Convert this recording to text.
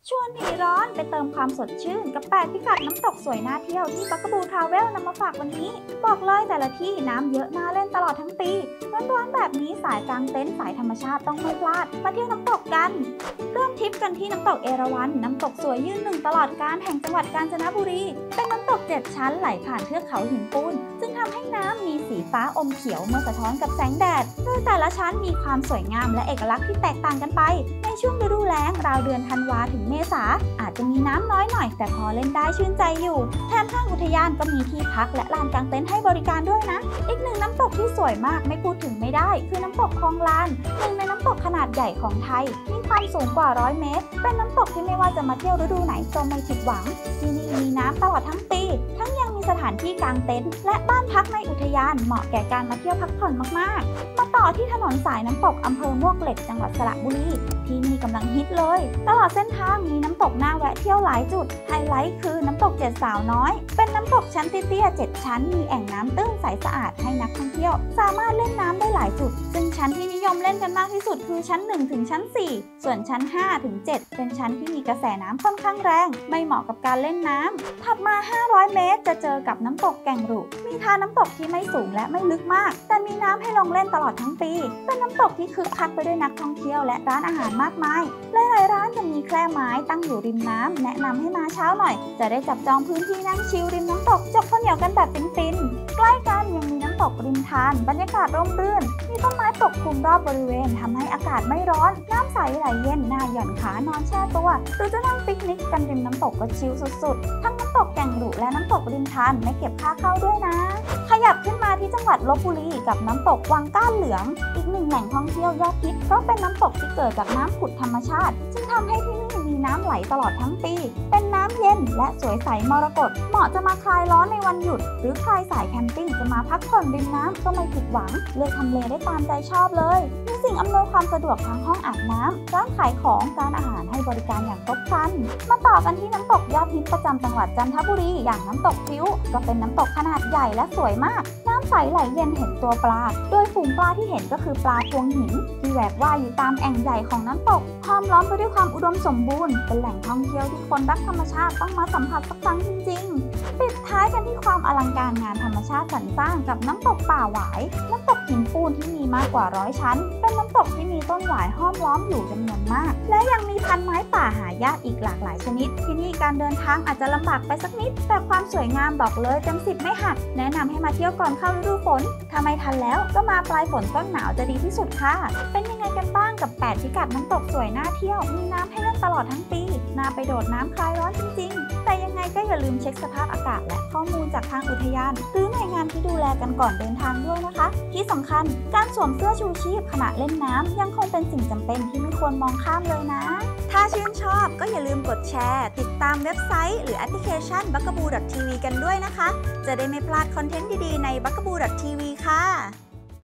ชวนหนีร้อนไปเติมความสดชื่นกับ8พิกัดน้ำตกสวยน่าเที่ยวที่บักกะบูทราเวลนำมาฝากวันนี้บอกเลยแต่ละที่น้ำเยอะน่าเล่นตลอดทั้งปีร้อนๆแบบนี้สายกางเต็นท์สายธรรมชาติต้องไม่พลาดมาเที่ยวน้ำตกกันเริ่มทริปกันที่น้ำตกเอราวัณน้ำตกสวยยืนหนึ่งตลอดกาลแห่งจังหวัดกาญจนบุรีเป็นน้ำตก7ชั้นไหลผ่านเทือกเขาหินปูนซึ่งทำให้น้ำมีสีฟ้าอมเขียวเมื่อสะท้อนกับแสงแดดโดยแต่ละชั้นมีความสวยงามและเอกลักษณ์ที่แตกต่างกันไปในช่วงฤดูแล้งราวเดือนธันวาถึงเมษาอาจจะมีน้ำน้อยหน่อยแต่พอเล่นได้ชื่นใจอยู่แถมทางอุทยานก็มีที่พักและลานกางเต็นท์ให้บริการด้วยนะอีกหนึ่งน้ำตกที่สวยมากไม่พูดถึงไม่ได้คือน้ำตกคลองลานหนึ่งในน้ำตกขนาดใหญ่ของไทยมีความสูงกว่า100 เมตรเป็นน้ำตกที่ไม่ว่าจะมาเที่ยวฤดูไหนก็ไม่ผิดหวังที่นี่มีน้ำตลอดทั้งปีทั้งยังมีสถานที่กางเต็นท์และบ้านพักในอุทยานเหมาะแก่การมาเที่ยวพักผ่อนมากๆมาต่อที่ถนนสายน้ำตกอำเภอมวกเหล็กจังหวัดสระบุรีที่นี่กำลังฮิตเลยตลอดเส้นทางมีน้ำตกน่าแวะเที่ยวหลายจุดไฮไลท์คือน้ำตก7สาวน้อยเป็นน้ำตกชั้นเตี้ยๆ7ชั้นมีแอ่งน้ำตื้นใสสะอาดให้นักท่องเที่ยวสามารถเล่นน้ำได้หลายจุดซึ่งชั้นที่นิยมเล่นกันมากที่สุดคือชั้น1ถึงชั้น4ส่วนชั้น5ถึง7เป็นชั้นที่มีกระแสน้ำค่อนข้างแรงไม่เหมาะกับการเล่นน้ำถัดมา500 เมตรจะเจอกับน้ำตกแก่งรุมีทานน้ำตกที่ไม่สูงและไม่ลึกมากแต่มีน้ำให้ลงเล่นตลอดทั้งปีเป็นน้ำตกที่คึกคักไปด้วยนักท่องเที่ยวและร้านอาหารมากมายหลายๆร้านจะมีแคร่ไม้ตั้งอยู่ริมน้ำแนะนำให้มาเช้าหน่อยจะได้จับจองพื้นที่นั่งชิลริมน้ำตกจกข้าวเหนียวกันแบบฟินๆใกล้กันยังมีน้ำตกริมทานบรรยากาศร่มรื่นมีต้นไม้ปกคลุมรอบบริเวณทำให้อากาศไม่ร้อนน้ำใสไหลเย็นน่าหย่อนขานอนแช่ตัวหรือจะนั่งปิกนิกกันริมน้ำตกก็ชิลสุดๆทั้งน้ำตกแก่งรุและน้ำตกริมทานไม่เก็บค่าเข้าด้วยนะขยับขึ้นมาที่จังหวัดลพบุรีกับน้ำตกวังก้านเหลืองอีกหนึ่งแหล่งท่องเที่ยวยอดฮิตเพราะเป็นน้ำตกที่เกิดจากน้ำผุดธรรมชาติซึ่งทำให้ที่นี่มีน้ำไหลตลอดทั้งปีเป็นน้ำเย็นและสวยใสมรกตเหมาะจะมาคลายร้อนในวันหยุดหรือใครสายแคมปิ้งจะมาพักผ่อนริมน้ำก็ไม่ผิดหวังเลือกทำเลได้ตามใจชอบเลยมีสิ่งอำนวยความสะดวกทั้งห้องอาบน้ำร้านขายของการอาหารให้บริการอย่างครบครันมาต่อกันที่น้ำตกยอดฮิตประจำจังหวัดจันทบุรีอย่างน้ำตกพริ้วก็เป็นน้ำตกขนาดใหญ่และสวยมากน้ำใสไหลเย็นเห็นตัวปลาโดยฝูงปลาที่เห็นก็คือปลาพวงหินที่แหวกว่ายอยู่ตามแอ่งใหญ่ของน้ำตกห้อมล้อมไปด้วยความอุดมสมบูรณ์เป็นแหล่งท่องเที่ยวที่คนรักธรรมชาติต้องมาสัมผัสสักครั้งจริงๆปิดท้ายกันที่ความอลังการงานธรรมชาติสรรสร้างกับน้ำตกป่าหวายน้ำตกหินปูนที่มีมากกว่า100 ชั้นเป็นน้ำตกที่มีต้นหวายห้อมล้อมอยู่จำนวนมากและยังมีพันไม้ป่าหายากอีกหลากหลายชนิดที่นี่การเดินทางอาจจะลำบากไปสักนิดแต่ความสวยงามบอกเลยเต็ม10ไม่หักแนะนำให้มาเที่ยวก่อนเข้าฤดูฝนถ้าไม่ทันแล้วก็มาปลายฝนต้นหนาวจะดีที่สุดค่ะเป็นยังไงกันบ้างกับ8พิกัดน้ำตกสวยน่าเที่ยวมีน้ำให้เล่นตลอดทั้งปีน่าไปโดดน้ำคลายร้อนจริงๆแต่ยังไงก็อย่าลืมเช็คสภาพอากาศและข้อมูลจากทางอุทยานหรือหน่วยงานที่ดูแลกันก่อนเดินทางด้วยนะคะที่สำคัญการสวมเสื้อชูชีพขณะเล่นน้ำยังคงเป็นสิ่งจำเป็นที่ไม่ควรมองข้ามเลยนะถ้าชื่นชอบก็อย่าลืมกดแชร์ติดตามเว็บไซต์หรือแอปพลิเคชัน bugaboo.tv กันด้วยนะคะจะได้ไม่พลาดคอนเทนต์ดีๆใน bugaboo.tv ค่ะ